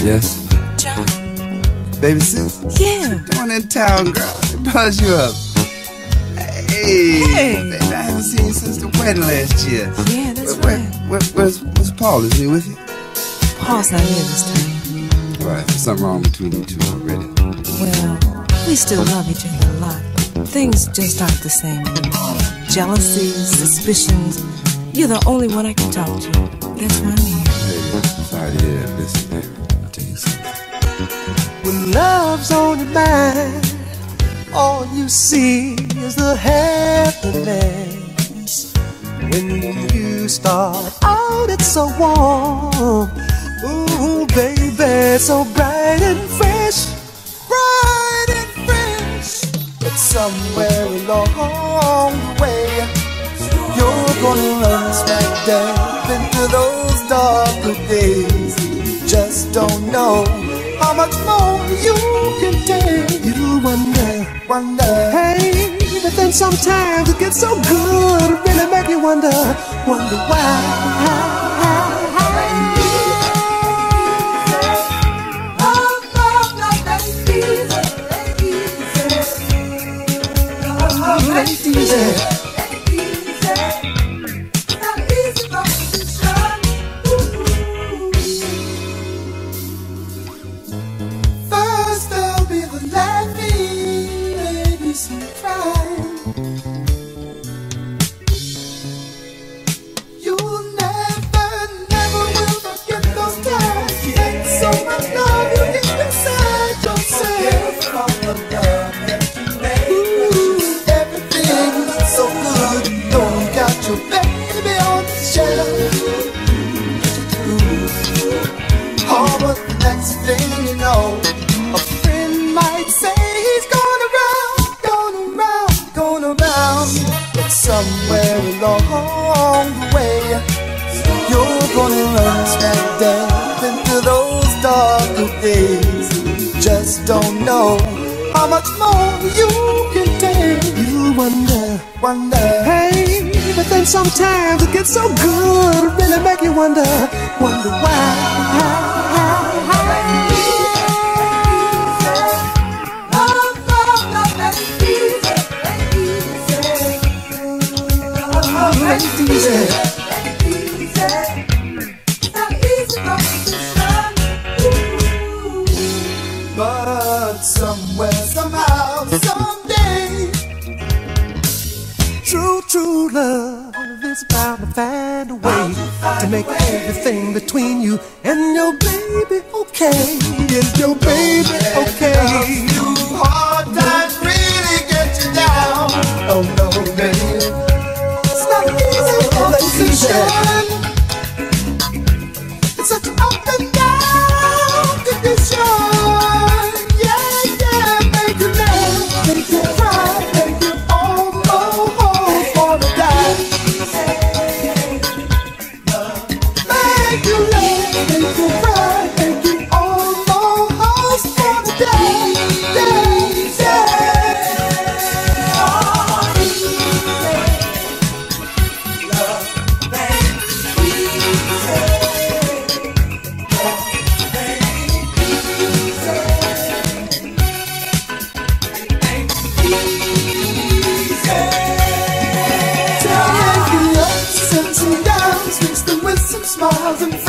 Yes? John. Baby Sue? Yeah. What you doing in town, girl? Buzz you up. Hey, baby, I haven't seen you since the wedding last year. Yeah, that's right. Where's Paul? Is he with you? Paul's not here this time. Right, there's something wrong between you two already. Well, we still love each other a lot. Things just aren't the same anymore. Jealousies, suspicions. You're the only one I can talk to. That's why I'm here. Hey, sorry to hear that. Listen, baby, I'll tell you something. When love's on your mind, all you see is the happiness. When you start out, it's so warm. Ooh, baby, so bright and fresh. Bright and fresh. But somewhere along the way, you're gonna run smack dab into those darker days. You just don't know how much more you can take. You wonder, hey, but then sometimes it gets so good, it really make you wonder why. First there'll be the laughing, maybe some crying. You'll never will forget those times. And so much love you get inside yourself. Ooh, everything's so good. Know you got your baby on the shelf. Oh, but the next thing you know, a friend might say he's gone around. But somewhere along the way, you're gonna run smack dab into those darker days. You just don't know how much more you can take. You wonder, hey, but then sometimes it gets so good, it really make you wonder why. But somewhere, somehow, someday, true love is bound to find a way to make everything between you and your baby okay. Is your baby okay? Hard times really get you down. Oh no, baby, it's not easy. It's such an up and down condition. Yeah, make you laugh, make you cry, make you almost wanna die. Make you laugh, make you cry, make you almost wanna die. Smiles and